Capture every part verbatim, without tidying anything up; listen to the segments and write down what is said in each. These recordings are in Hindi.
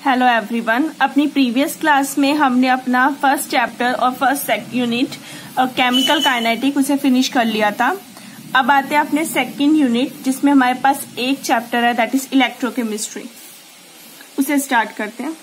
Hello everyone. अपनी प्रीवियस क्लास में हमने अपना फर्स्ट चैप्टर और फर्स्ट यूनिट केमिकल काइनेटिक उसे फिनिश कर लिया था। अब आते हैं अपने सेकंड यूनिट जिसमें हमारे पास एक चैप्टर है, दैट इज इलेक्ट्रोकेमिस्ट्री। उसे स्टार्ट करते हैं।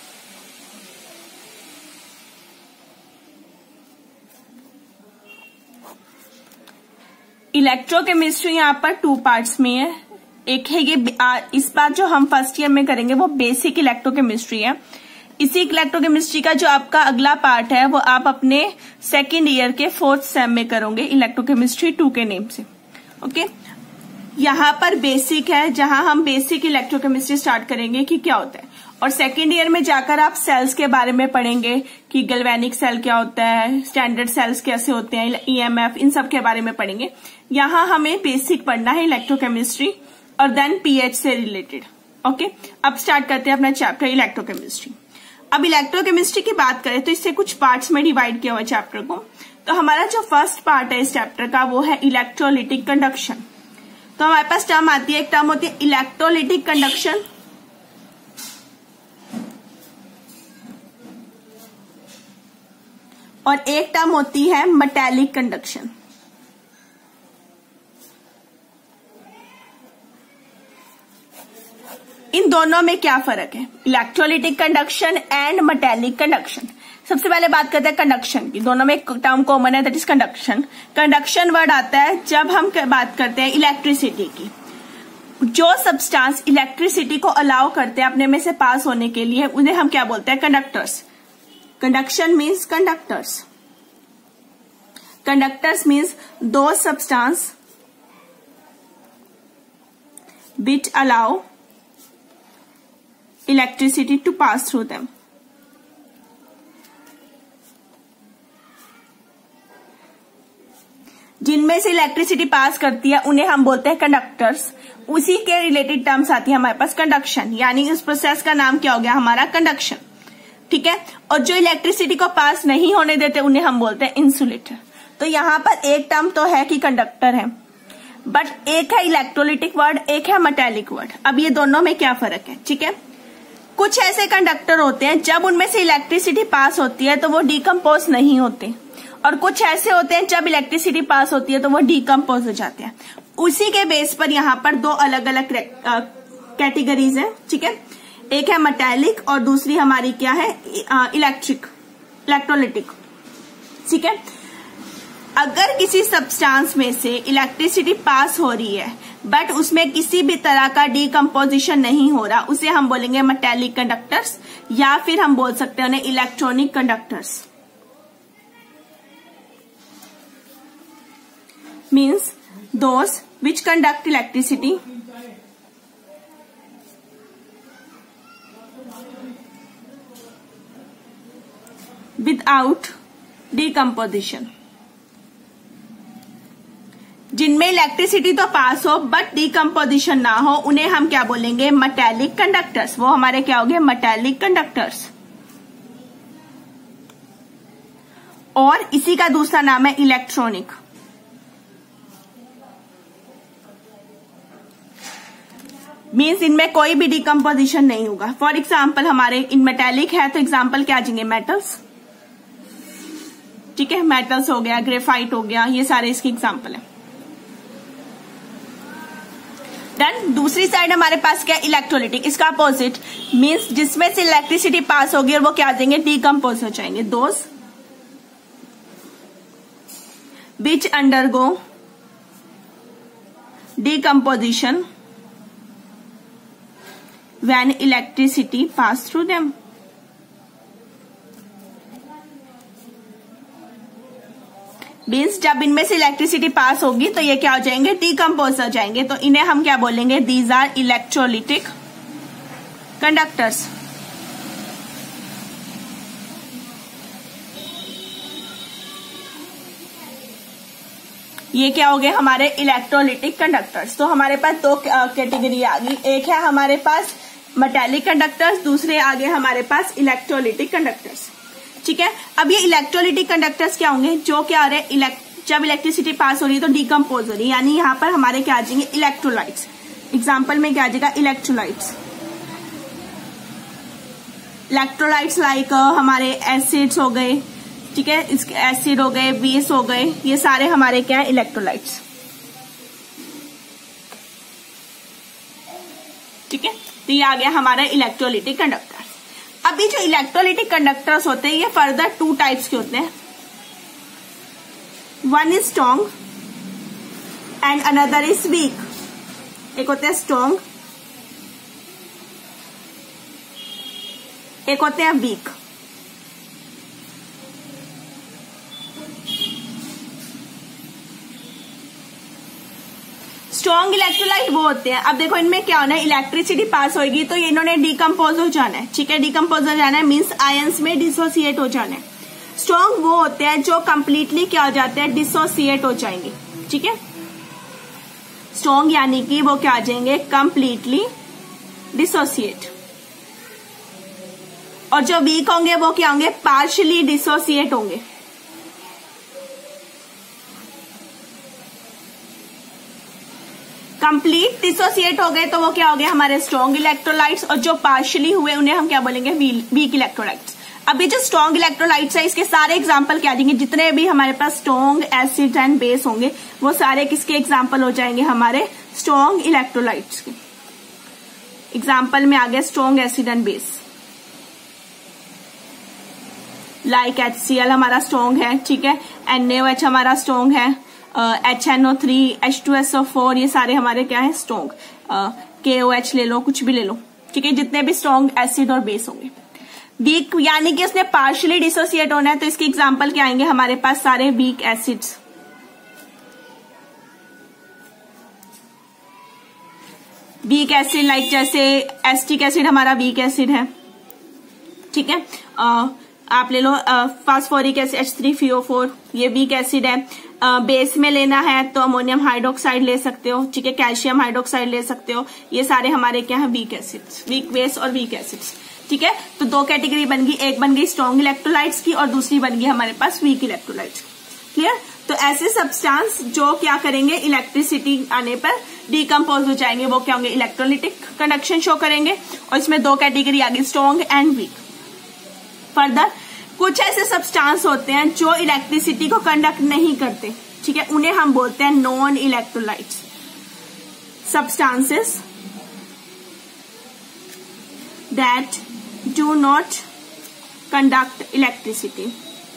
इलेक्ट्रोकेमिस्ट्री यहाँ पर टू पार्ट्स में है। एक है ये, इस बार जो हम फर्स्ट ईयर में करेंगे वो बेसिक इलेक्ट्रोकेमिस्ट्री है। इसी इलेक्ट्रोकेमिस्ट्री का जो आपका अगला पार्ट है वो आप अपने सेकेंड ईयर के फोर्थ सेम में करोगे, इलेक्ट्रोकेमिस्ट्री टू के नेम से। ओके, यहाँ पर बेसिक है जहां हम बेसिक इलेक्ट्रोकेमिस्ट्री स्टार्ट करेंगे कि क्या होता है, और सेकेंड ईयर में जाकर आप सेल्स के बारे में पढ़ेंगे कि गैल्वेनिक सेल क्या होता है, स्टैंडर्ड सेल्स कैसे होते हैं, ईएमएफ, इन सब के बारे में पढ़ेंगे। यहाँ हमें बेसिक पढ़ना है इलेक्ट्रोकेमिस्ट्री और देन पीएच से रिलेटेड। ओके, अब स्टार्ट करते हैं अपना चैप्टर इलेक्ट्रोकेमिस्ट्री। अब इलेक्ट्रोकेमिस्ट्री की बात करें तो इससे कुछ पार्ट्स में डिवाइड किया हुआ चैप्टर को। तो हमारा जो फर्स्ट पार्ट है इस चैप्टर का वो है इलेक्ट्रोलिटिक कंडक्शन। तो हमारे पास टर्म आती है, एक टर्म होती है इलेक्ट्रोलिटिक कंडक्शन, और एक टर्म होती है मेटालिक कंडक्शन। इन दोनों में क्या फर्क है, electrolytic conduction and metallic conduction. सबसे पहले बात करते हैं कंडक्शन की। दोनों में एक टर्म कॉमन है, that is conduction. Conduction word आता है जब हम बात करते हैं इलेक्ट्रिसिटी की। जो सब्सटेंस इलेक्ट्रिसिटी को अलाउ करते हैं अपने में से पास होने के लिए, उन्हें हम क्या बोलते हैं, conductors. Conduction means conductors. Conductors means दो substance which allow electricity to pass through them. जिनमें से इलेक्ट्रिसिटी पास करती है उन्हें हम बोलते हैं कंडक्टर्स। उसी के रिलेटेड टर्म्स आती है हमारे पास कंडक्शन, यानी इस प्रोसेस का नाम क्या हो गया हमारा, कंडक्शन। ठीक है, और जो इलेक्ट्रिसिटी को पास नहीं होने देते उन्हें हम बोलते हैं इंसुलेटर। तो यहां पर एक टर्म तो है कि कंडक्टर है, बट एक है इलेक्ट्रोलिटिक वर्ड, एक है मेटालिक वर्ड। अब ये दोनों में क्या फर्क है, ठीक है। कुछ ऐसे कंडक्टर होते हैं जब उनमें से इलेक्ट्रिसिटी पास होती है तो वो डिकम्पोज नहीं होते, और कुछ ऐसे होते हैं जब इलेक्ट्रिसिटी पास होती है तो वो डिकम्पोज हो जाते हैं। उसी के बेस पर यहाँ पर दो अलग अलग कैटेगरीज है, ठीक है। एक है मेटालिक और दूसरी हमारी क्या है, इलेक्ट्रिक, इलेक्ट्रोलिटिक। ठीक है, अगर किसी सब्सटेंस में से इलेक्ट्रिसिटी पास हो रही है बट उसमें किसी भी तरह का डीकम्पोजिशन नहीं हो रहा, उसे हम बोलेंगे मेटालिक कंडक्टर्स, या फिर हम बोल सकते हैं उन्हें electronic conductors. Means those which conduct electricity without decomposition. जिनमें इलेक्ट्रिसिटी तो पास हो बट डीकम्पोजिशन ना हो, उन्हें हम क्या बोलेंगे, मेटालिक कंडक्टर्स। वो हमारे क्या हो गए, मेटालिक कंडक्टर्स। और इसी का दूसरा नाम है इलेक्ट्रॉनिक। मीन्स इनमें कोई भी डीकम्पोजिशन नहीं होगा। फॉर एग्जाम्पल हमारे इन मेटालिक है तो एग्जाम्पल क्या आ जाएंगे, मेटल्स। ठीक है, मेटल्स हो गया, ग्रेफाइट हो गया, ये सारे इसके एग्जाम्पल है। देन दूसरी साइड हमारे पास क्या, इलेक्ट्रोलिटिक। इसका अपोजिट मीन्स जिसमें से इलेक्ट्रिसिटी पास होगी और वो क्या आ जाएंगे, डीकम्पोज हो जाएंगे। Those which undergo decomposition when electricity pass through them. Means जब इनमें से इलेक्ट्रिसिटी पास होगी तो ये क्या हो जाएंगे, डीकम्पोज हो जाएंगे। तो इन्हें हम क्या बोलेंगे, दीज आर इलेक्ट्रोलिटिक कंडक्टर्स। ये क्या हो गए हमारे इलेक्ट्रोलिटिक कंडक्टर्स। तो हमारे पास दो कैटेगरी आ गई, एक है हमारे पास मेटालिक कंडक्टर्स, दूसरे आगे हमारे पास इलेक्ट्रोलिटिक कंडक्टर्स। ठीक है, अब ये इलेक्ट्रोलिटिक कंडक्टर्स क्या होंगे, जो क्या हो रहे हैं, जब इलेक्ट्रिसिटी पास हो रही है तो डीकम्पोज हो रही है, यानी यहाँ पर हमारे क्या आ जाएंगे, इलेक्ट्रोलाइट्स। एग्जाम्पल में क्या आ जाएगा, इलेक्ट्रोलाइट्स। इलेक्ट्रोलाइट्स लाइक हमारे एसिड्स हो गए, ठीक है, इसके एसिड हो गए, बेस हो गए, ये सारे हमारे क्या है इलेक्ट्रोलाइट्स। ठीक है, तो ये आ गया हमारा इलेक्ट्रोलिटिक कंडक्टर्स। अभी जो इलेक्ट्रोलिटिक कंडक्टर्स होते हैं ये फर्दर टू टाइप्स के होते हैं, one is strong and another is weak. एक होते हैं स्ट्रॉन्ग, एक होते हैं वीक। स्ट्रॉन्ग इलेक्ट्रोलाइट वो होते हैं, अब देखो इनमें क्या होना है, इलेक्ट्रिसिटी पास होगी तो इन्होंने डिकम्पोज हो जाना है, ठीक है, डिकम्पोज हो जाना है मीन्स आयंस में डिसोसिएट हो जाना है। स्ट्रॉन्ग वो होते हैं जो कंप्लीटली क्या हो जाते हैं, डिसोसिएट हो जाएंगे, ठीक है, स्ट्रॉन्ग यानी कि वो क्या आ जाएंगे, कंप्लीटली डिसोसिएट। और जो वीक होंगे वो क्या होंगे, पार्शियली डिसोसिएट होंगे। कंप्लीट डिसोसिएट हो गए तो वो क्या हो गए हमारे स्ट्रॉन्ग इलेक्ट्रोलाइट्स, और जो पार्शियली हुए उन्हें हम क्या बोलेंगे, वीक इलेक्ट्रोलाइट्स। अभी जो स्ट्रॉन्ग इलेक्ट्रोलाइट्स है इसके सारे एग्जांपल क्या देंगे, जितने भी हमारे पास स्ट्रॉन्ग एसिड एंड बेस होंगे वो सारे किसके एग्जांपल हो जाएंगे, हमारे स्ट्रॉन्ग इलेक्ट्रोलाइट्स के एग्जांपल में आ गया strong acid and base. Like H C L हमारा स्ट्रॉन्ग है, ठीक है, एन ए ओ एच हमारा स्ट्रॉन्ग है, H N O three, H two S O four, ये सारे हमारे क्या है स्ट्रॉन्ग, के ओ एच ले लो, कुछ भी ले लो, ठीक है, जितने भी स्ट्रॉन्ग एसिड और बेस होंगे। वीक यानी कि उसने पार्शियली डिसोसिएट होना है तो इसके एग्जांपल क्या आएंगे हमारे पास, सारे weak acids. Weak acid like जैसे एस्टिक एसिड हमारा वीक एसिड है, ठीक है, uh, आप ले लो phosphoric acid H three C O four, ये वीक एसिड है। बेस में लेना है तो अमोनियम हाइड्रोक्साइड ले सकते हो, ठीक है, कैल्शियम हाइड्रोक्साइड ले सकते हो, ये सारे हमारे क्या है वीक एसिड्स, वीक बेस और वीक एसिड्स, ठीक है। तो दो कैटेगरी बन गई, एक बन गई स्ट्रॉन्ग इलेक्ट्रोलाइट्स की और दूसरी बन गई हमारे पास वीक इलेक्ट्रोलाइट्स। क्लियर। तो ऐसे सब्सटेंस जो क्या करेंगे, इलेक्ट्रिसिटी आने पर डिकम्पोज हो जाएंगे, वो क्या होंगे, इलेक्ट्रोलिटिक कंडक्शन शो करेंगे। और इसमें दो कैटेगरी आ गई, स्ट्रॉन्ग एंड वीक। फर्दर कुछ ऐसे सब्सटेंस होते हैं जो इलेक्ट्रिसिटी को कंडक्ट नहीं करते, ठीक है, उन्हें हम बोलते हैं non electrolytes. Substances that do not conduct electricity,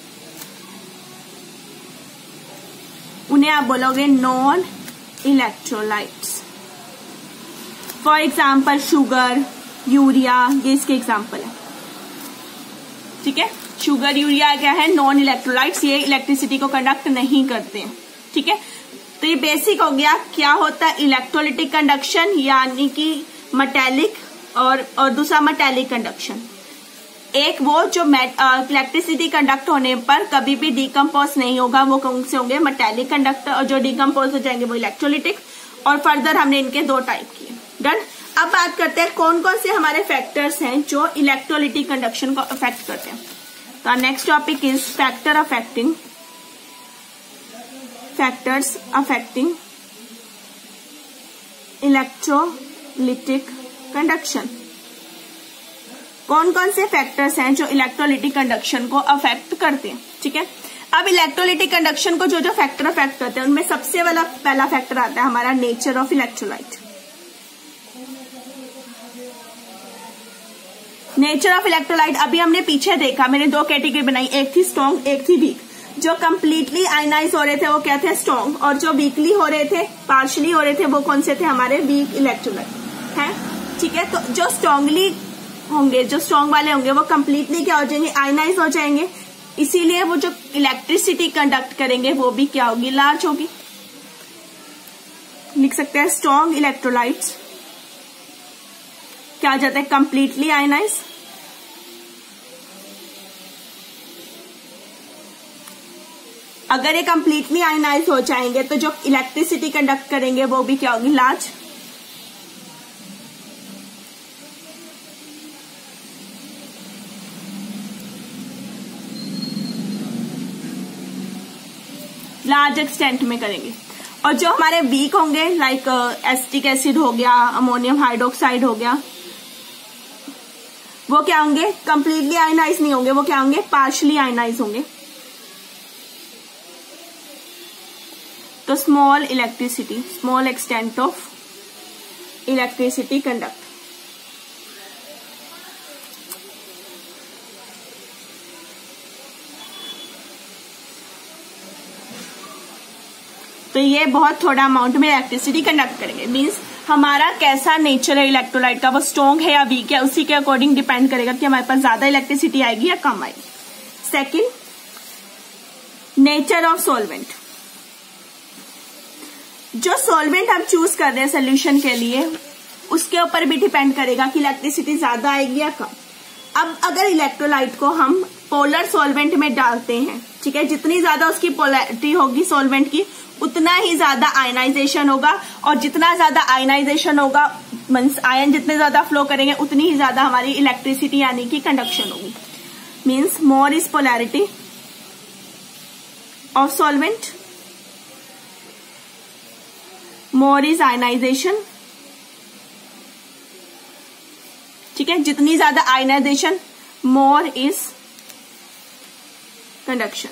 उन्हें आप बोलोगे non electrolytes. For example sugar, urea, ये इसके एग्जाम्पल है, ठीक है। शुगर, यूरिया क्या है, नॉन इलेक्ट्रोलाइट्स, ये इलेक्ट्रिसिटी को कंडक्ट नहीं करते हैं, ठीक है। तो ये बेसिक हो गया, क्या होता है इलेक्ट्रोलिटिक कंडक्शन, यानी कि मेटेलिक और और दूसरा मेटेलिक कंडक्शन। एक वो जो इलेक्ट्रिसिटी कंडक्ट होने पर कभी भी डिकम्पोज नहीं होगा, वो कौन से होंगे, मेटेलिक कंडक्टर, और जो डिकम्पोज हो जाएंगे वो इलेक्ट्रोलिटिक। और फर्दर हमने इनके दो टाइप किए, डन। अब बात करते हैं कौन कौन से हमारे फैक्टर्स हैं जो इलेक्ट्रोलिटिक कंडक्शन को अफेक्ट करते हैं। तो next topic is factor affecting factors affecting electrolytic conduction. कौन कौन से फैक्टर्स हैं जो इलेक्ट्रोलिटिक कंडक्शन को अफेक्ट करते हैं, ठीक है। अब इलेक्ट्रोलिटिक कंडक्शन को जो जो फैक्टर अफेक्ट करते हैं उनमें सबसे वाला पहला फैक्टर आता है हमारा nature of electrolyte. Nature of electrolyte अभी हमने पीछे देखा, मैंने दो कैटेगरी बनाई, एक थी स्ट्रॉन्ग, एक थी वीक। जो कंप्लीटली आयनाइज हो रहे थे वो क्या थे, स्ट्रॉन्ग, और जो वीकली हो रहे थे, पार्शियली हो रहे थे, वो कौन से थे, हमारे वीक इलेक्ट्रोलाइट हैं, ठीक है। तो जो स्ट्रॉन्गली होंगे, जो स्ट्रॉन्ग वाले होंगे, वो कंप्लीटली क्या हो जाएंगे, आयनाइज हो जाएंगे, इसीलिए वो जो इलेक्ट्रिसिटी कंडक्ट करेंगे वो भी क्या होगी, लार्ज होगी। लिख सकते हैं स्ट्रॉन्ग इलेक्ट्रोलाइट्स क्या आ जाता है, कंप्लीटली आयनाइज। अगर ये कंप्लीटली आयनाइज हो जाएंगे तो जो इलेक्ट्रिसिटी कंडक्ट करेंगे वो भी क्या होगी, लार्ज। लार्ज एक्सटेंट में करेंगे। और जो हमारे वीक होंगे, लाइक एसिटिक एसिड हो गया, अमोनियम हाइड्रोक्साइड हो गया, वो क्या होंगे, कंप्लीटली आयनाइज नहीं होंगे, वो क्या होंगे, पार्शली आयनाइज होंगे। तो small electricity, small extent of electricity conduct. तो ये बहुत थोड़ा अमाउंट में इलेक्ट्रिसिटी कंडक्ट करेंगे। मींस हमारा कैसा नेचर है इलेक्ट्रोलाइट का, वो स्ट्रॉन्ग है या वीक है, उसी के अकॉर्डिंग डिपेंड करेगा कि हमारे पास ज्यादा इलेक्ट्रिसिटी आएगी या कम आएगी। Second, nature of solvent. जो सॉल्वेंट हम चूज कर रहे हैं सोल्यूशन के लिए, उसके ऊपर भी डिपेंड करेगा कि इलेक्ट्रिसिटी ज्यादा आएगी या कम। अब अगर इलेक्ट्रोलाइट को हम पोलर सॉल्वेंट में डालते हैं, ठीक है, जितनी ज्यादा उसकी पोलैरिटी होगी सॉल्वेंट की, उतना ही ज्यादा आयनाइजेशन होगा, और जितना ज्यादा आयनाइजेशन होगा मीन्स आयन जितने ज्यादा फ्लो करेंगे उतनी ही ज्यादा हमारी इलेक्ट्रिसिटी यानी कि कंडक्शन होगी। Means more is polarity of solvent, more is ionization. ठीक है, जितनी ज्यादा आयनाइजेशन, मोर इज कंडक्शन।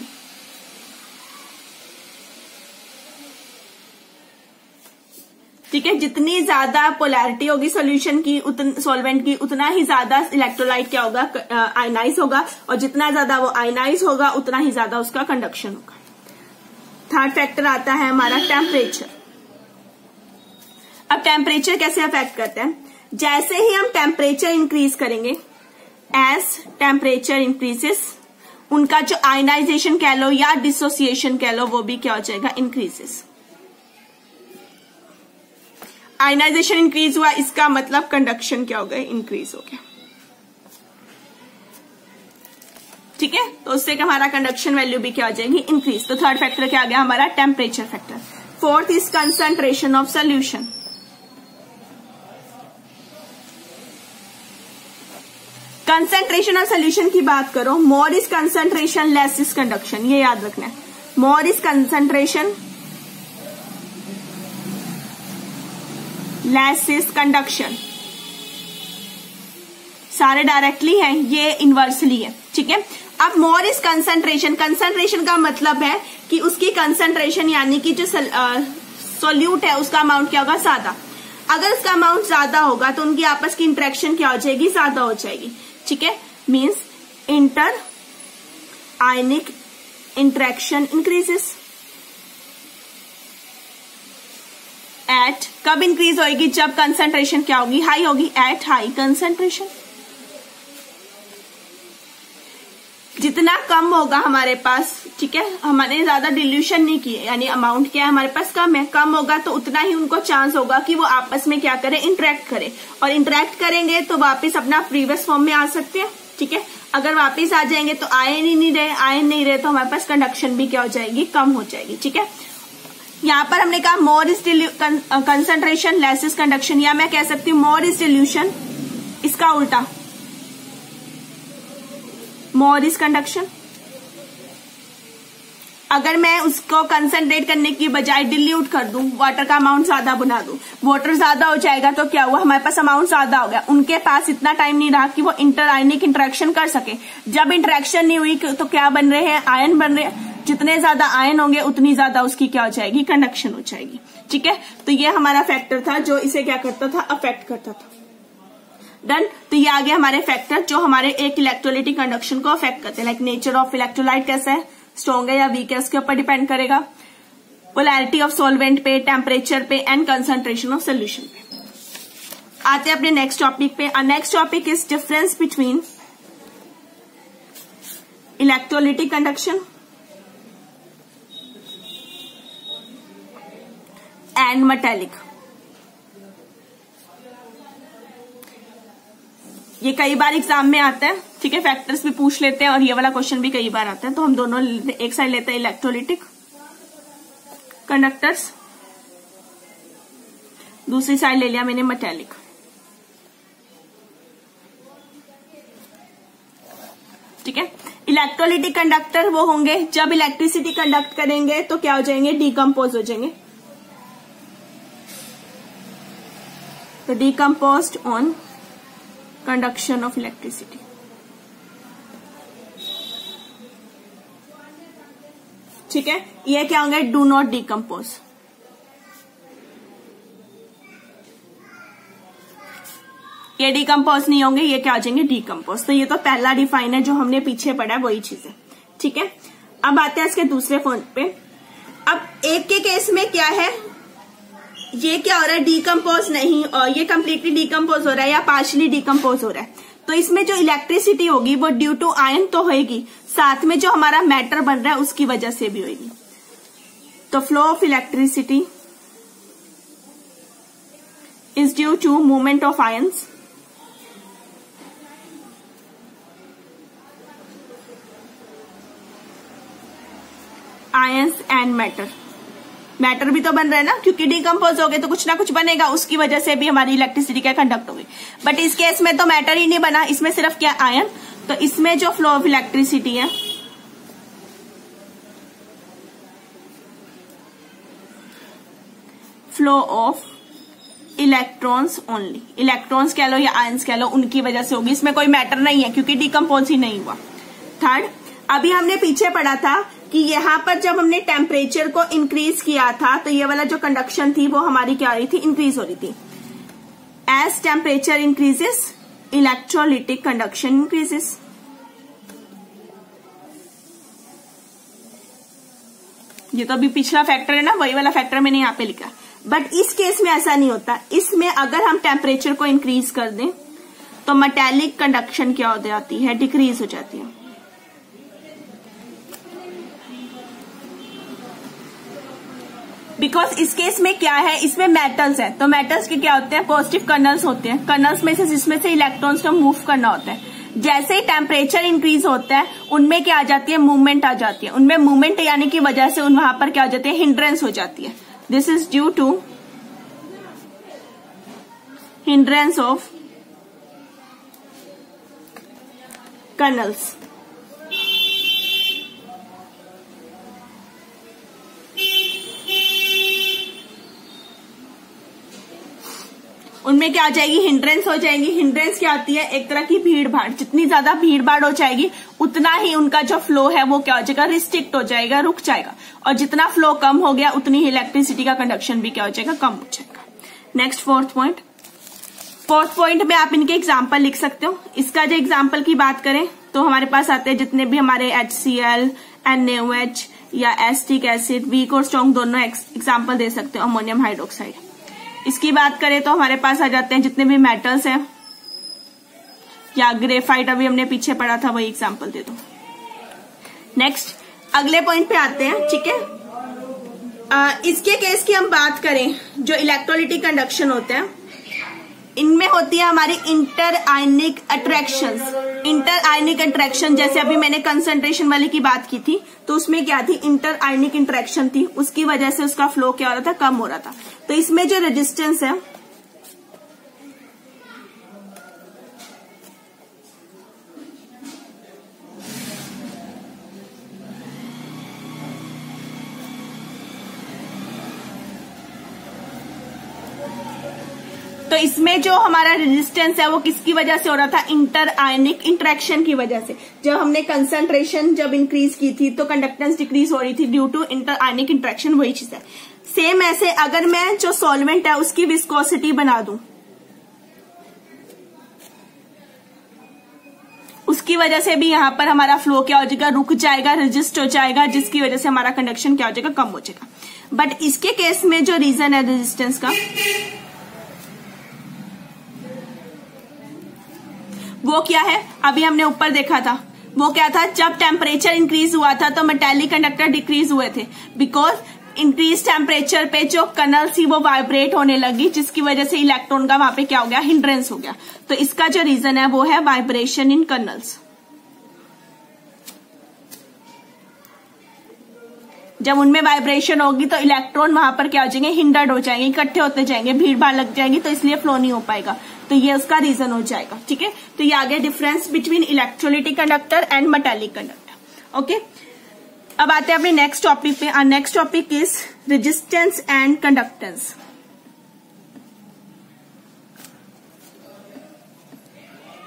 ठीक है, जितनी ज्यादा पोलैरिटी होगी सॉल्यूशन की, उतन सॉल्वेंट की, उतना ही ज्यादा इलेक्ट्रोलाइट क्या होगा, आयनाइज होगा, और जितना ज्यादा वो आयनाइज होगा उतना ही ज्यादा उसका कंडक्शन होगा। थर्ड फैक्टर आता है हमारा टेम्परेचर। अब टेम्परेचर कैसे अफेक्ट करते हैं, जैसे ही हम टेम्परेचर इंक्रीज करेंगे, एज टेम्परेचर इंक्रीजेस, उनका जो आयनाइजेशन कह लो या डिसोसिएशन कह लो, वो भी क्या हो जाएगा, इंक्रीजेस। आयनाइजेशन इंक्रीज हुआ, इसका मतलब कंडक्शन क्या हो गया, इंक्रीज हो गया। ठीक है, तो उससे हमारा कंडक्शन वैल्यू भी क्या हो जाएगी, इंक्रीज। तो थर्ड फैक्टर क्या आ गया हमारा, temperature factor. Fourth is concentration of solution. Concentration of solution की बात करो, more is concentration, less is conduction, ये याद रखना है। More is concentration, less is conduction. सारे डायरेक्टली हैं, ये इनवर्सली है। ठीक है, अब मोर इज कंसंट्रेशन, कंसंट्रेशन का मतलब है कि उसकी कंसंट्रेशन यानी कि जो सोल्यूट है उसका अमाउंट क्या होगा, ज्यादा। अगर उसका अमाउंट ज्यादा होगा तो उनकी आपस की इंटरेक्शन क्या हो जाएगी, ज्यादा हो जाएगी। ठीक है, means inter ionic interaction increases. At कब इंक्रीज होगी, जब कंसंट्रेशन क्या होगी, हाई होगी, एट हाई कंसंट्रेशन। जितना कम होगा हमारे पास, ठीक है, हमारे ज्यादा डिल्यूशन नहीं किए, यानी अमाउंट क्या है हमारे पास कम है, कम होगा तो उतना ही उनको चांस होगा कि वो आपस में क्या करे, इंटरेक्ट करे, और इंटरेक्ट करेंगे तो वापस अपना प्रीवियस फॉर्म में आ सकते हैं। ठीक है, अगर वापस आ जाएंगे तो आयन ही नहीं रहे, आयन नहीं रहे तो हमारे पास कंडक्शन भी क्या हो जाएगी, कम हो जाएगी। ठीक है, यहाँ पर हमने कहा more is concentration, less is conduction, या मैं कह सकती हूँ मोर इज डिल्यूशन, इसका उल्टा मोर इज कंडक्शन। अगर मैं उसको कंसंट्रेट करने की बजाय डिल्यूट कर दूं, वाटर का अमाउंट ज्यादा बना दूं, वाटर ज्यादा हो जाएगा तो क्या हुआ, हमारे पास अमाउंट ज्यादा हो गया, उनके पास इतना टाइम नहीं रहा कि वो इंटर आयनिक इंटरेक्शन कर सके। जब इंटरेक्शन नहीं हुई तो क्या बन रहे हैं, आयन बन रहे हैं। जितने ज्यादा आयन होंगे उतनी ज्यादा उसकी क्या हो जाएगी, कंडक्शन हो जाएगी। ठीक है, तो ये हमारा फैक्टर था जो इसे क्या करता था, अफेक्ट करता था। डन। तो ये आ गया हमारे फैक्टर जो हमारे एक इलेक्ट्रोलाइटिक कंडक्शन को अफेक्ट करते हैं। लाइक नेचर ऑफ इलेक्ट्रोलाइट कैसा है, स्ट्रॉन्ग है या वीक है, उसके ऊपर डिपेंड करेगा। पोलैरिटी ऑफ सॉल्वेंट पे, टेम्परेचर पे, एंड कंसंट्रेशन ऑफ सोल्यूशन पे। आते हैं अपने नेक्स्ट टॉपिक पे। Next topic is difference between electrolytic conduction and metallic. ये कई बार एग्जाम में आता है। ठीक है, फैक्टर्स भी पूछ लेते हैं और ये वाला क्वेश्चन भी कई बार आता है। तो हम दोनों एक साइड लेते हैं इलेक्ट्रोलाइटिक कंडक्टर्स, दूसरी साइड ले लिया मैंने मेटेलिक। ठीक है, इलेक्ट्रोलाइटिक कंडक्टर वो होंगे जब इलेक्ट्रिसिटी कंडक्ट करेंगे तो क्या हो जाएंगे, डिकम्पोज हो जाएंगे। तो decomposed on conduction of electricity. ठीक है, ये क्या होंगे, डू नॉट डिकम्पोज। ये डिकम्पोज नहीं होंगे, ये क्या हो जाएंगे, डिकम्पोज। तो ये तो पहला डिफाइन है जो हमने पीछे पढ़ा है, वही चीज है। ठीक है, अब आते हैं इसके दूसरे पॉइंट पे। अब एक के केस में क्या है, ये क्या हो रहा है, डिकम्पोज नहीं, और ये कंप्लीटली डिकम्पोज हो रहा है या पार्शली डिकम्पोज हो रहा है। तो इसमें जो इलेक्ट्रिसिटी होगी वो ड्यू टू आयन तो होगी, साथ में जो हमारा मैटर बन रहा है उसकी वजह से भी होगी। तो flow of electricity is due to movement of ions ions and matter. Matter भी तो बन रहा है ना, क्योंकि डिकम्पोज हो गए तो कुछ ना कुछ बनेगा, उसकी वजह से भी हमारी इलेक्ट्रिसिटी क्या कंडक्ट होगी। बट इस केस में तो मैटर ही नहीं बना, इसमें सिर्फ क्या आयन। तो इसमें जो फ्लो ऑफ इलेक्ट्रिसिटी है flow of electrons only, electrons कह लो या आयंस कह लो, उनकी वजह से होगी। इसमें कोई मैटर नहीं है क्योंकि डिकम्पोज ही नहीं हुआ। थर्ड, अभी हमने पीछे पढ़ा था कि यहां पर जब हमने टेम्परेचर को इंक्रीज किया था तो ये वाला जो कंडक्शन थी वो हमारी क्या हो रही थी, इंक्रीज हो रही थी। As temperature increases electrolytic conduction increases. ये तो अभी पिछला फैक्टर है ना, वही वाला फैक्टर मैंने यहां पे लिखा। बट इस केस में ऐसा नहीं होता। इसमें अगर हम टेम्परेचर को इंक्रीज कर दें तो मेटेलिक कंडक्शन क्या हो जाती है, डिक्रीज हो जाती है। बिकॉज इस केस में क्या है, इसमें मेटल्स है, तो मेटल्स के क्या होते हैं, पॉजिटिव कर्नल्स होते हैं। कर्नल्स में से जिसमें से इलेक्ट्रॉन्स को मूव करना होता है। जैसे ही टेम्परेचर इंक्रीज होता है उनमें क्या आ जाती है, मूवमेंट आ जाती है। उनमें मूवमेंट यानी कि वजह से उन वहां पर क्या हो जाती है, हिंड्रेंस हो जाती है। This is due to hindrance of kernels. उनमें क्या आ जाएगी, हिंड्रेंस हो जाएगी। हिंड्रेंस क्या आती है, एक तरह की भीड़ भाड़। जितनी ज्यादा भीड़ भाड़ हो जाएगी उतना ही उनका जो फ्लो है वो क्या हो जाएगा, रिस्ट्रिक्ट हो जाएगा, रुक जाएगा। और जितना फ्लो कम हो गया उतनी ही इलेक्ट्रिसिटी का कंडक्शन भी क्या हो जाएगा, कम हो जाएगा। Next fourth point. Fourth point में आप इनके एग्जाम्पल लिख सकते हो। इसका जो एग्जाम्पल की बात करें तो हमारे पास आते हैं जितने भी हमारे H C L, N A O H या एसिटिक एसिड, वीक और स्ट्रॉन्ग दोनों एग्जाम्पल दे सकते हो। Ammonium hydroxide. इसकी बात करें तो हमारे पास आ जाते हैं जितने भी मेटल्स हैं, या ग्रेफाइट अभी हमने पीछे पढ़ा था, वही एग्जांपल दे दो। नेक्स्ट अगले पॉइंट पे आते हैं। ठीक है, आ, इसके केस की हम बात करें, जो इलेक्ट्रोलिटिक कंडक्शन होते हैं इनमें होती है हमारी inter ionic attractions. Inter ionic attraction, जैसे अभी मैंने कंसंट्रेशन वाली की बात की थी तो उसमें क्या थी, इंटर आयनिक इंटरेक्शन थी, उसकी वजह से उसका फ्लो क्या हो रहा था, कम हो रहा था। तो इसमें जो रेजिस्टेंस है तो इसमें जो हमारा रेजिस्टेंस है वो किसकी वजह से हो रहा था, इंटर आयनिक इंटरेक्शन की वजह से। जब हमने कंसंट्रेशन जब इंक्रीज की थी तो कंडक्टेंस डिक्रीज हो रही थी due to inter ionic interaction, वही चीज है। सेम ऐसे अगर मैं जो सॉल्वेंट है उसकी विस्कोसिटी बना दूं, उसकी वजह से भी यहां पर हमारा फ्लो क्या हो जाएगा, रुक जाएगा, रेजिस्ट हो जाएगा, जिसकी वजह से हमारा कंडक्शन क्या हो जाएगा, कम हो जाएगा। बट इसके केस में जो रीजन है रेजिस्टेंस का, वो क्या है, अभी हमने ऊपर देखा था, वो क्या था, जब टेम्परेचर इंक्रीज हुआ था तो मेटालिक कंडक्टर डिक्रीज हुए थे। बिकॉज इंक्रीज टेम्परेचर पे जो कर्नल थी वो वाइब्रेट होने लगी, जिसकी वजह से इलेक्ट्रॉन का वहां पे क्या हो गया, हिंड्रेंस हो गया। तो इसका जो रीजन है वो है वाइब्रेशन इन कर्नल्स। जब उनमें वाइब्रेशन होगी तो इलेक्ट्रॉन वहां पर क्या हो जाएंगे, हिंडर्ड हो जाएंगे, इकट्ठे होते जाएंगे, भीड़ भाड़ लग जाएगी, तो इसलिए फ्लो नहीं हो पाएगा। तो ये उसका रीजन हो जाएगा। ठीक है, तो ये आगे difference between electrolytic conductor and metallic conductor. Okay, अब आते हैं अपने नेक्स्ट टॉपिक पे। Our next topic is resistance and conductance.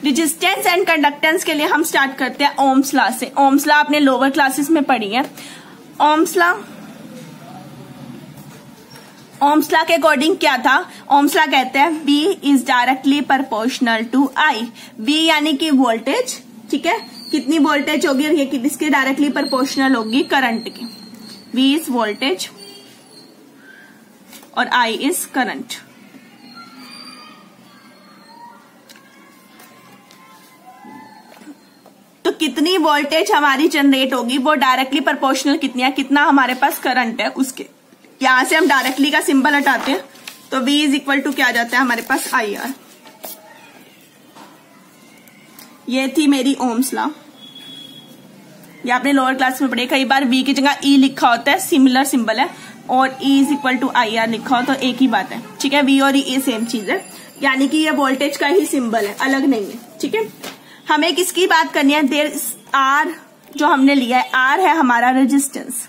Resistance and conductance के लिए हम स्टार्ट करते हैं ओम्स लॉ से। ओम्स लॉ आपने लोअर क्लासेस में पढ़ी है। ओम्स लॉ ओम्स लॉ के अकॉर्डिंग क्या था? ओम्स लॉ कहते हैं V is directly proportional to I। V यानी कि वोल्टेज, ठीक है, कितनी वोल्टेज होगी और ये किसके डायरेक्टली प्रोपोर्शनल होगी? करंट की। V इज वोल्टेज और I इज करंट। तो कितनी वोल्टेज हमारी जनरेट होगी वो डायरेक्टली प्रोपोर्शनल कितनी है, कितना हमारे पास करंट है उसके। यहां से हम डायरेक्टली का सिंबल हटाते हैं तो V इज इक्वल टू क्या आ जाता है हमारे पास? I R. ये थी मेरी ओम्स लॉ। ये आपने लोअर क्लास में पढ़ी। कई बार V की जगह E लिखा होता है, सिमिलर सिंबल है, और E is equal to I R लिखा हो तो एक ही बात है, ठीक है। V और E सेम चीज है, यानी कि ये वोल्टेज का ही सिंबल है, अलग नहीं है, ठीक है। हमें किसकी बात करनी है? देयर आर जो हमने लिया है, आर है हमारा रेजिस्टेंस।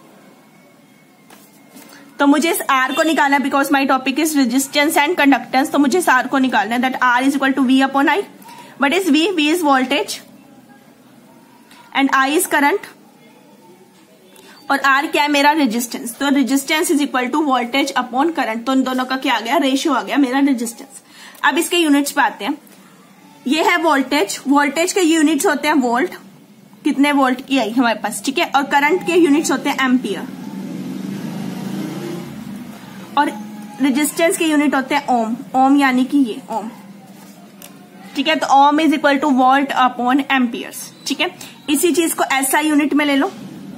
तो मुझे इस आर को निकालना है, because my topic is resistance and conductance. तो मुझे इस आर को निकालना है, that R is equal to V upon I. What is V? V is voltage and I is current, और आर क्या है? मेरा रेजिस्टेंस। तो resistance is equal to voltage upon current. तो इन दोनों का क्या आ गया? रेशियो आ गया मेरा रेजिस्टेंस। अब इसके यूनिट्स पे आते हैं। ये है वोल्टेज, वोल्टेज के यूनिट्स होते हैं वोल्ट, कितने वोल्ट की आई हमारे पास, ठीक है। और करंट के यूनिट्स होते हैं एम्पियर, और रेजिस्टेंस के यूनिट होते हैं ओम। ओम यानी कि ये ओम, ठीक है। तो ohm is equal to volt upon amperes, ठीक है। इसी चीज को एसआई यूनिट में ले लो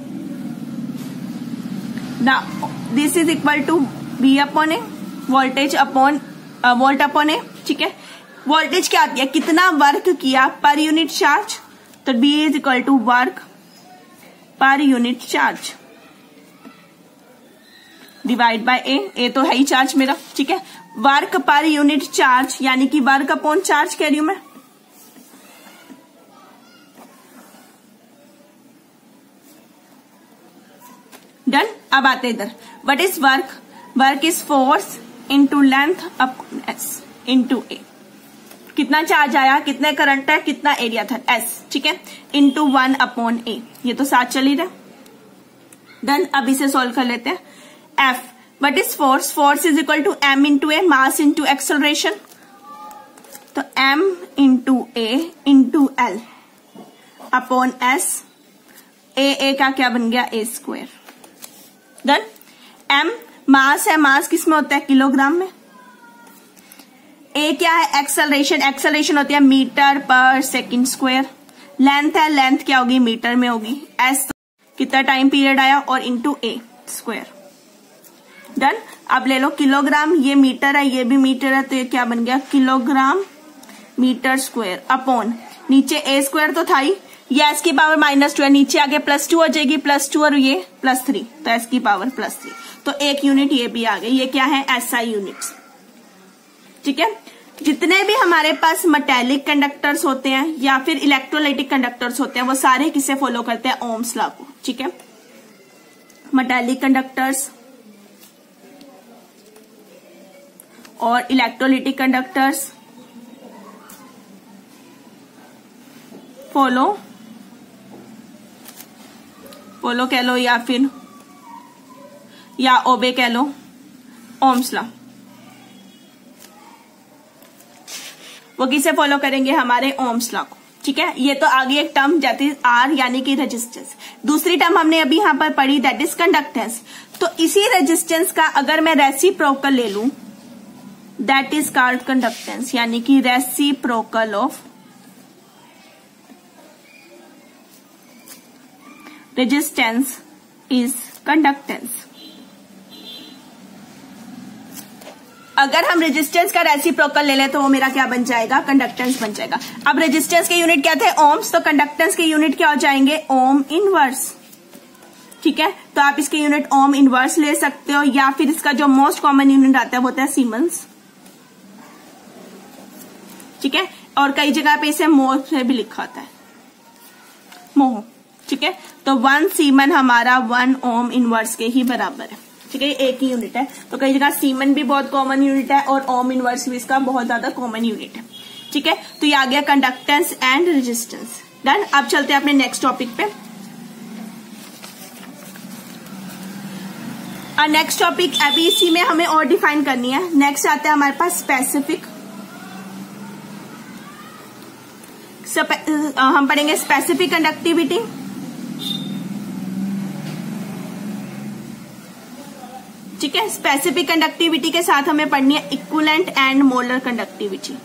ना। This is equal to V upon A, voltage upon volt upon A, ठीक है। वोल्टेज क्या आती है? कितना वर्क किया पर यूनिट चार्ज। तो B is equal to work per unit charge divide by A. A तो है ही चार्ज मेरा, ठीक है। वर्क पर यूनिट चार्ज यानी कि वर्क अपॉन चार्ज कह रही हूं मैं। डन। अब आते इधर, what is work? Work is force into length upon S into A. कितना चार्ज आया, कितने करंट है, कितना एरिया था, एस, ठीक है, इंटू वन अपॉन ए। ये तो साथ चल ही रहा। डन। अब इसे सोल्व कर लेते हैं। F, what is force? Force is equal to M into A, mass into acceleration. तो M into A into L upon S. A A का क्या बन गया? A square. Done. M mass है, मास किस में होता है? किलोग्राम में। ए क्या है? एक्सेलरेशन, एक्सेलरेशन होती है metre per second square. Length है, लेंथ क्या होगी? मीटर में होगी। एस कितना टाइम पीरियड आया, और इंटू ए स्क्वायर। डन। अब ले लो किलोग्राम, ये मीटर है, ये भी मीटर है, तो ये क्या बन गया? किलोग्राम मीटर स्क्वायर अपॉन, नीचे ए स्क्वायर तो था ही, ये एस की पावर माइनस टू है, नीचे आगे प्लस टू हो जाएगी, प्लस टू और ये प्लस थ्री, तो एस की पावर प्लस थ्री। तो एक यूनिट ये भी आ गई। ये क्या है? एसआई यूनिट्स, ठीक है। जितने भी हमारे पास मेटेलिक कंडक्टर्स होते हैं या फिर इलेक्ट्रोलाइटिक कंडक्टर्स होते हैं, वो सारे किसे फॉलो करते हैं? ओम्स लॉ को, ठीक है। मेटेलिक कंडक्टर्स और इलेक्ट्रोलाइटिक कंडक्टर्स फॉलो फॉलो कह लो या फिर या ओबे कह लो ओम्स लॉ। वो किसे फॉलो करेंगे? हमारे ओम्स लॉ को, ठीक है। ये तो आगे एक टर्म जाती है आर यानी कि रेजिस्टेंस। दूसरी टर्म हमने अभी यहां पर पढ़ी, दैट इज कंडक्टेंस। तो इसी रेजिस्टेंस का अगर मैं रेसिप्रोकल ले लूं, दैट इज कॉल्ड कंडक्टेंस, यानी कि reciprocal of resistance is conductance. अगर हम रेजिस्टेंस का रेसिप्रोकल ले लें तो वो मेरा क्या बन जाएगा? कंडक्टेंस बन जाएगा। अब रेजिस्टेंस के यूनिट क्या थे? ओम्स। तो कंडक्टेंस के यूनिट क्या हो जाएंगे? ओम इनवर्स, ठीक है। तो आप इसके यूनिट ओम इनवर्स ले सकते हो, या फिर इसका जो मोस्ट कॉमन यूनिट आता है वो होता है सीमेंस, ठीक है। और कई जगह पे इसे मोह से भी लिखा होता है, मोह, ठीक है। तो वन सीमन हमारा वन ओम इनवर्स के ही बराबर है, ठीक है। एक ही यूनिट है। तो कई जगह सीमन भी बहुत कॉमन यूनिट है और ओम इनवर्स भी इसका बहुत ज्यादा कॉमन यूनिट है, ठीक है, तो ये आ गया कंडक्टेंस एंड रेजिस्टेंस। डन। अब चलते हैं अपने नेक्स्ट टॉपिक पे। और नेक्स्ट टॉपिक अभी इसी में हमें और डिफाइन करनी है। नेक्स्ट आता है हमारे पास स्पेसिफिक। हम पढ़ेंगे स्पेसिफिक कंडक्टिविटी, ठीक है। स्पेसिफिक कंडक्टिविटी के साथ हमें पढ़नी है इक्विवेलेंट एंड मोलर कंडक्टिविटी।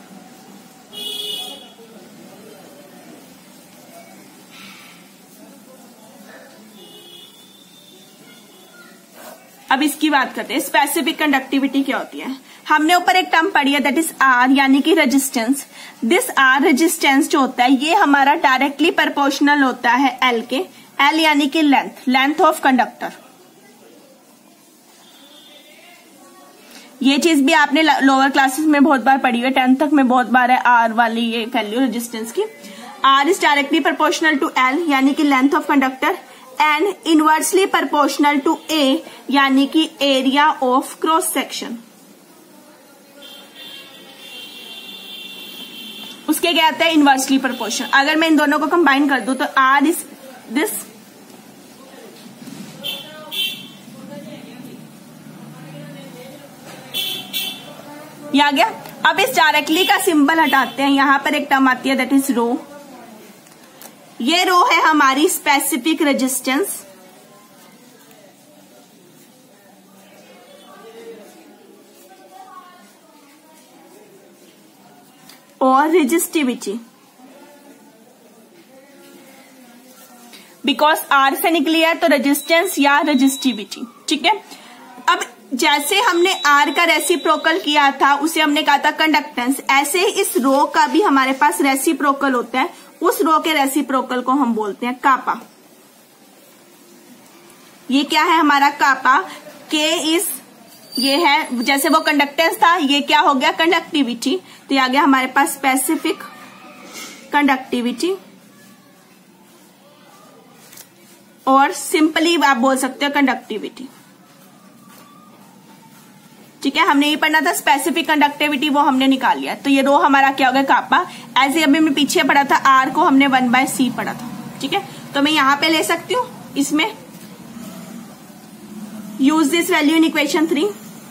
अब इसकी बात करते हैं, स्पेसिफिक कंडक्टिविटी क्या होती है। हमने ऊपर एक टर्म पढ़ी है दैट इज आर, यानी कि रेजिस्टेंस। दिस आर रेजिस्टेंस जो होता है ये हमारा डायरेक्टली प्रोपोर्शनल होता है एल के। एल यानी कि लेंथ, लेंथ ऑफ कंडक्टर। ये चीज भी आपने लोअर क्लासेस में बहुत बार पढ़ी है, टेंथ तक में बहुत बार है आर वाली ये वैल्यू रेजिस्टेंस की। R is directly proportional to L यानी कि length of conductor, and inversely proportional to A यानी कि एरिया ऑफ क्रॉस सेक्शन। उसके क्या आता है इनवर्सली प्रोपोर्शनल। अगर मैं इन दोनों को कंबाइन कर दूं तो आर इज दिस, ये आ गया। अब इस डायरेक्टली का सिंबल हटाते हैं, यहां पर एक टर्म आती है दैट इज रो। ये रो है हमारी स्पेसिफिक रेजिस्टेंस, और रेजिस्टिविटी। बिकॉज आर से निकली है तो रेजिस्टेंस या रेजिस्टिविटी, ठीक है। अब जैसे हमने आर का रेसिप्रोकल किया था उसे हमने कहा था कंडक्टेंस, ऐसे ही इस रो का भी हमारे पास रेसिप्रोकल होता है। उस रो के रेसिप्रोकल को हम बोलते हैं कापा। ये क्या है हमारा कापा, के इस ये है, जैसे वो कंडक्टेंस था ये क्या हो गया कंडक्टिविटी, तो ये आ गया हमारे पास स्पेसिफिक कंडक्टिविटी। और सिंपली आप बोल सकते हो कंडक्टिविटी, ठीक है। हमने ये पढ़ना था स्पेसिफिक कंडक्टिविटी, वो हमने निकाल लिया। तो ये रो हमारा क्या हो गया कापा। ऐसे अभी मैं पीछे पढ़ा था आर को हमने वन बाय सी पढ़ा था, ठीक है। तो मैं यहां पे ले सकती हूं इसमें, use this value in equation three.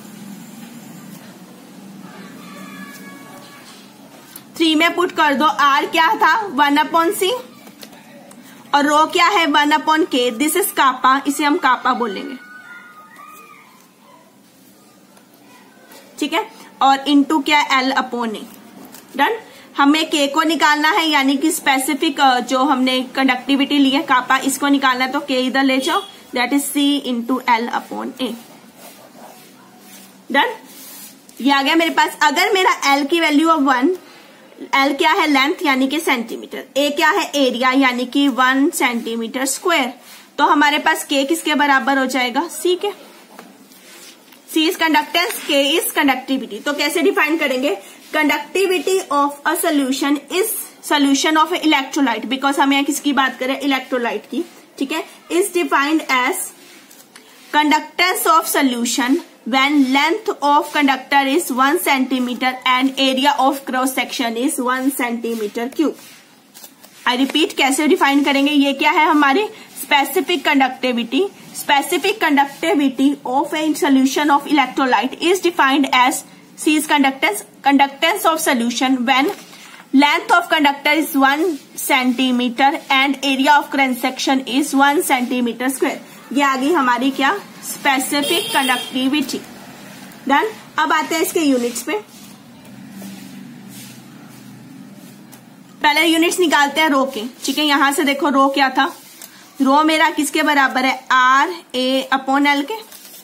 Three में पुट कर दो, आर क्या था वन अपॉन सी और रो क्या है one upon K. This is kappa, इसे हम कापा बोलेंगे, ठीक है। और इनटू क्या एल अपॉन ए। डन। हमें के को निकालना है यानी कि स्पेसिफिक जो हमने कंडक्टिविटी ली है कापा, इसको निकालना है तो के इधर ले जाओ, that is C into L upon A. Done. ये आ गया मेरे पास। अगर मेरा एल की वैल्यू ऑफ वन, एल क्या है लेंथ यानी कि सेंटीमीटर, ए क्या है एरिया यानी कि वन सेंटीमीटर स्क्वायर, तो हमारे पास के किसके बराबर हो जाएगा C K. C is conductance, K is conductivity. तो कैसे डिफाइन करेंगे, conductivity of a solution is solution of electrolyte, because हम यहाँ किसकी बात करें इलेक्ट्रोलाइट की, ठीक है। Is defined as conductance of solution when length of conductor is one centimeter and area of cross section is one centimeter cube. I repeat, कैसे डिफाइन करेंगे, ये क्या है हमारी specific conductivity. Specific conductivity of a solution of electrolyte is defined as C is conductance, conductance of solution when length of conductor is one centimeter and area of cross section is one centimeter square. ये आ गई हमारी क्या स्पेसिफिक कंडक्टिविटी। डन। अब आते हैं इसके यूनिट्स पे। पहले यूनिट्स निकालते हैं रो के, ठीक है। यहां से देखो रो क्या था, रो मेरा किसके बराबर है R A upon L K,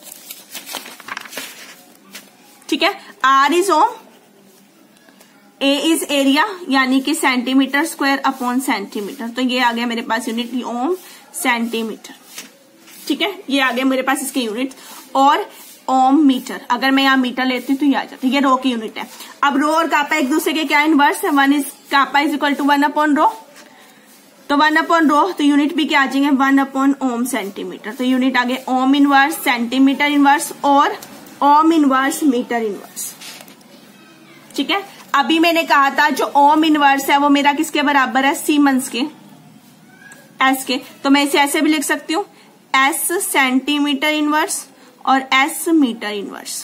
ठीक है। R is ohm, A is area यानी कि सेंटीमीटर स्क्वायर अपॉन सेंटीमीटर, तो ये आ गया मेरे पास यूनिट ओम सेंटीमीटर, ठीक है। ये आ गया मेरे पास इसके यूनिट। और ओम मीटर, अगर मैं यहाँ मीटर लेती हूँ तो ये आ जाता है, ये रो की यूनिट है। अब रो और कापा एक दूसरे के क्या इनवर्स है, one is kappa is equal to one upon rho, तो वन अपॉन रो तो यूनिट भी क्या आ जाएंगे वन अपॉन ओम सेंटीमीटर, तो यूनिट आ गए ओम इनवर्स सेंटीमीटर इनवर्स और ओम इनवर्स मीटर इनवर्स, ठीक है। अभी मैंने कहा था जो ओम इनवर्स है वो मेरा किसके बराबर है, सीमेंस के, एस के। तो मैं इसे ऐसे भी लिख सकती हूँ, एस सेंटीमीटर इनवर्स और एस मीटर इनवर्स।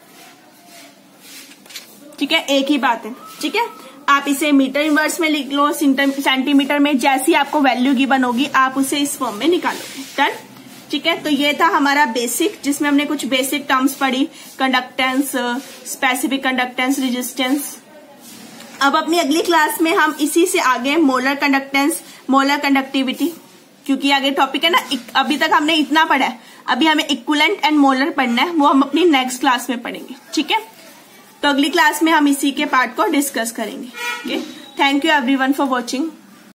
ठीक है, एक ही बात है। ठीक है, आप इसे मीटर इनवर्स में लिख लो, सेंटीमीटर में, जैसी आपको वैल्यू गिवन होगी आप उसे इस फॉर्म में निकालोगे। डन। ठीक है, तो ये था हमारा बेसिक, जिसमें हमने कुछ बेसिक टर्म्स पढ़ी, कंडक्टेंस, स्पेसिफिक कंडक्टेंस, रेजिस्टेंस। अब अपनी अगली क्लास में हम इसी से आगे मोलर कंडक्टेंस, मोलर कंडक्टिविटी, क्योंकि आगे टॉपिक है ना, अभी तक हमने इतना पढ़ा है, अभी हमें इक्विवेलेंट एंड मोलर पढ़ना है, वो हम अपनी नेक्स्ट क्लास में पढ़ेंगे। ठीक है, तो अगली क्लास में हम इसी के पार्ट को डिस्कस करेंगे। Okay, thank you everyone for watching.